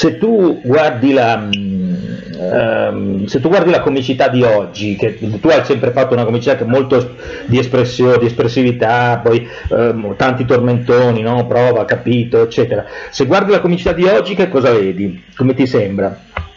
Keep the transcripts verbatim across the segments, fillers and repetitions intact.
se tu guardi la, um, se tu guardi la comicità di oggi, che tu hai sempre fatto una comicità che è molto di espressione, di espressività, poi um, tanti tormentoni, no? Prova, capito, eccetera. Se guardi la comicità di oggi, che cosa vedi? Come ti sembra?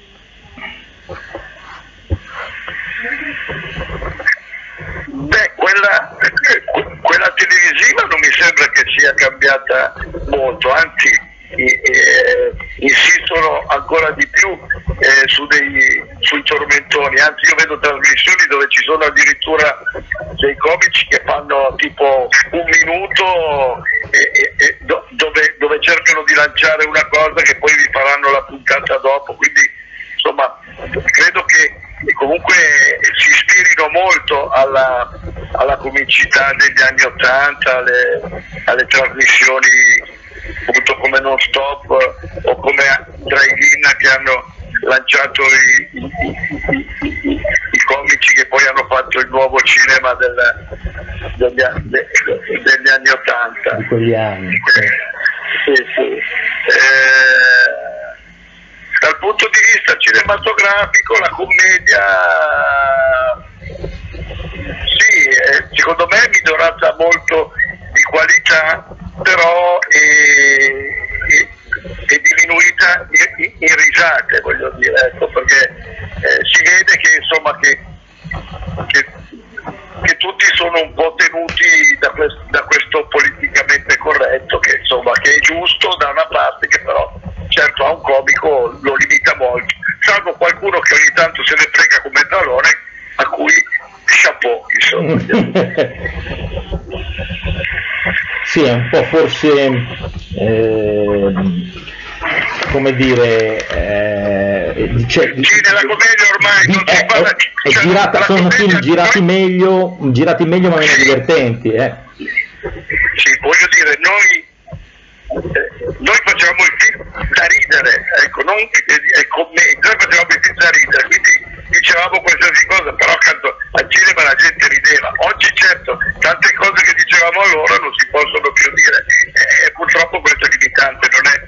Beh, quella, quella televisiva non mi sembra che sia cambiata molto, anzi eh, insistono ancora di più eh, su dei, sui tormentoni, anzi io vedo trasmissioni dove ci sono addirittura dei comici che fanno tipo un minuto e, e, e do, dove, dove cercano di lanciare una cosa che poi vi faranno la puntata dopo, quindi insomma credo che comunque si ispirino molto alla, alla comicità degli anni ottanta, alle, alle trasmissioni appunto come Non Stop o come Drive-In, che hanno lanciato i, i, i, i, i comici che poi hanno fatto il nuovo cinema del, degli, de, degli anni ottanta. Di quegli anni. Eh, sì, sì. Eh, dal punto di vista cinematografico la commedia sì, eh, secondo me è migliorata molto di qualità, però è, è, è diminuita in, in risate, voglio dire, ecco, perché eh, si vede che insomma che, che, che tutti sono un po' tenuti da, quest, da questo politicamente corretto, che insomma che è giusto da una parte, che però certo a un comico lo limita molto, salvo qualcuno che ogni tanto se ne frega come Zalone, a cui chapeau, insomma. Sì, è un po' forse eh, come dire eh, cioè, sì, nella commedia ormai non si è, parla, è, è cioè, girata, sono film girati noi, meglio girati meglio ma meno sì, divertenti, eh. Sì, voglio dire, noi Eh, noi facevamo il film da ridere, ecco, non è commedia, noi facevamo il film da ridere, quindi dicevamo qualsiasi cosa, però accanto al cinema la gente rideva. Oggi certo, tante cose che dicevamo allora non si possono più dire, e eh, purtroppo questo è limitante, non è,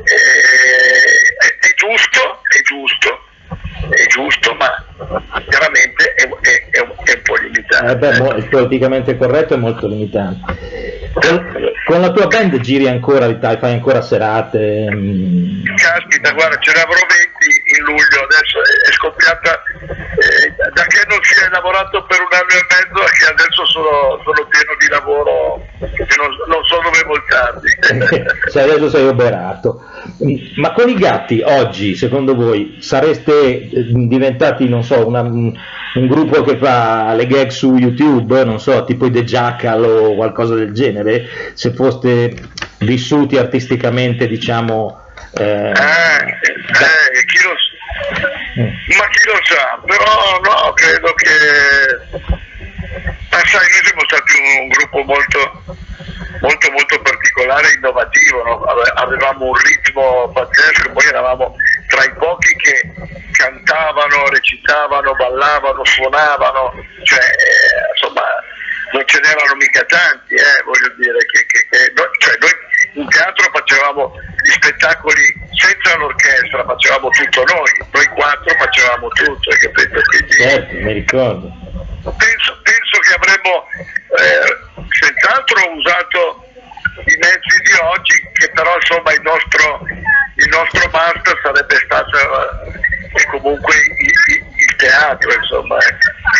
eh, è, è giusto, è giusto, è giusto, ma chiaramente è, è, è, un, è un po' limitante. Eh beh, il politicamente corretto è molto limitante. Con, con la tua band giri ancora, fai ancora serate? Mh... Caspita, guarda, ce ne avrò venti in luglio, adesso è, è scoppiata, eh, da che non si è lavorato per un anno e mezzo, che adesso sono, sono pieno di lavoro, che non, non so dove voltarmi. Cioè, adesso sei oberato. Ma con i gatti oggi, secondo voi, sareste diventati, non so, una, un gruppo che fa le gag su YouTube, non so, tipo i The Jackal o qualcosa del genere, se foste vissuti artisticamente, diciamo... Eh, eh, eh, chi lo sa, mm. ma chi lo sa, però no, credo che... Ma sai, noi siamo stati un, un gruppo molto, molto, molto particolare e innovativo, no? Avevamo un ritmo pazzesco, poi eravamo tra i pochi che cantavano, recitavano, ballavano, suonavano, cioè eh, insomma non ce n'erano mica tanti, eh, voglio dire che, che, che noi, cioè, noi in teatro facevamo gli spettacoli senza l'orchestra, facevamo tutto noi, noi quattro facevamo tutto, hai capito? Quindi, certo, mi ricordo. Penso, penso che avremmo eh, senz'altro usato i mezzi di oggi, che però insomma il nostro, il nostro master sarebbe stato eh, comunque il, il teatro, insomma. Eh.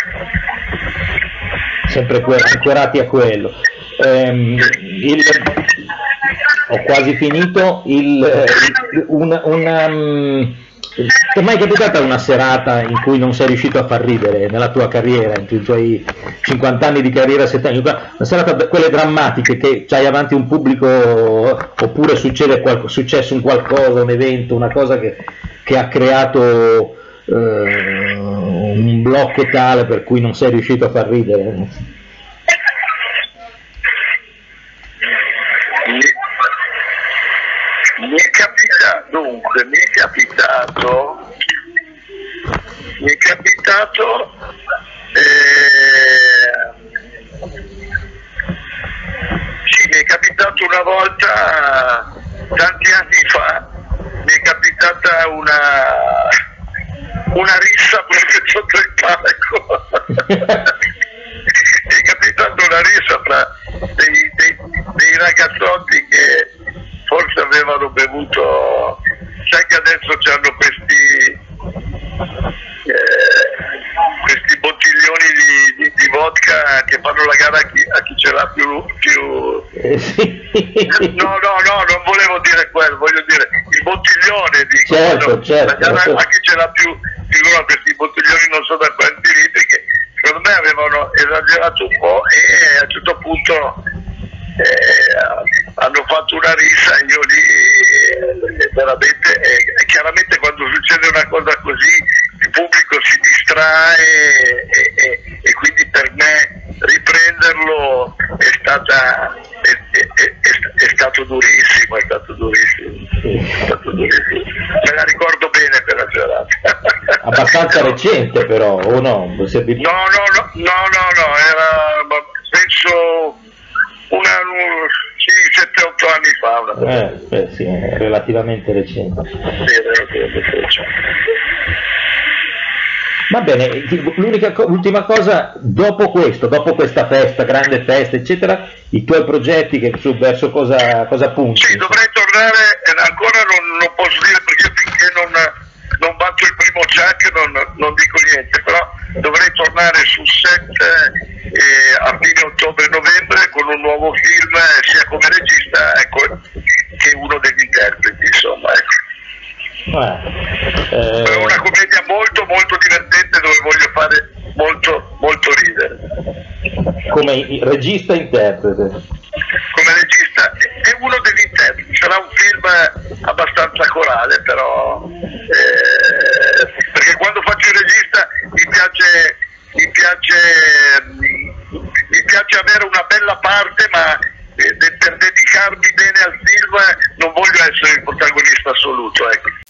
Sempre ancorati a quello. Ehm, il, ho quasi finito. Il, una, una, um, ti è mai capitata una serata in cui non sei riuscito a far ridere nella tua carriera, nei tuoi cinquanta anni di carriera, settanta anni, una serata, quelle drammatiche che c'hai avanti un pubblico, oppure succede qualcosa, successo un qualcosa, un evento, una cosa che, che ha creato eh, un blocco tale per cui non sei riuscito a far ridere? Mi è capitato, dunque, mi è capitato, mi è capitato, eh, sì, mi è capitato una volta, tanti anni fa, mi è capitato capitata una, una rissa proprio sotto il palco. È capitata una rissa tra dei, dei, dei ragazzotti che forse avevano bevuto, sai che adesso c'hanno questi eh, questi bottiglioni di, di, di vodka che fanno la gara a chi, a chi ce l'ha più, più... Eh, sì. no no no non volevo dire quello, voglio dire il bottiglione di certo, quello, certo, la gara certo. a chi ce l'ha più, più no, questi bottiglioni non so da quanti litri che secondo me avevano esagerato un po' e a un certo punto eh, hanno fatto una rissa e io lì eh, veramente eh, e chiaramente quando succede una cosa così il pubblico si distrae e, e, e quindi per me riprenderlo è stata è, è, è, è stato durissimo, è stato durissimo, è stato durissimo. Me la ricordo bene quella serata. Abbastanza recente però, o no? No, no, no, no, no, no, era penso una sì, sette otto anni fa. Una eh, beh, sì, è relativamente recente. Sì, relativamente recente. Va bene, l'unica, l'ultima cosa, dopo questo, dopo questa festa, grande festa, eccetera, i tuoi progetti che su verso cosa, cosa punti? Sì, dovrei tornare, ancora non, non posso dire perché finché non, non batto il primo check non, non dico niente, però dovrei tornare sul set eh, a fine ottobre-novembre con un nuovo film sia come regista ecco, che uno degli interpreti, insomma. Ecco. Eh, eh... È una commedia molto molto divertente dove voglio fare molto molto ridere. Come regista interprete? Come regista è uno degli interpreti, sarà un film abbastanza corale però eh, perché quando faccio il regista mi piace mi piace mi piace avere una bella parte ma eh, per dedicarmi bene al film non voglio essere il protagonista assoluto, ecco.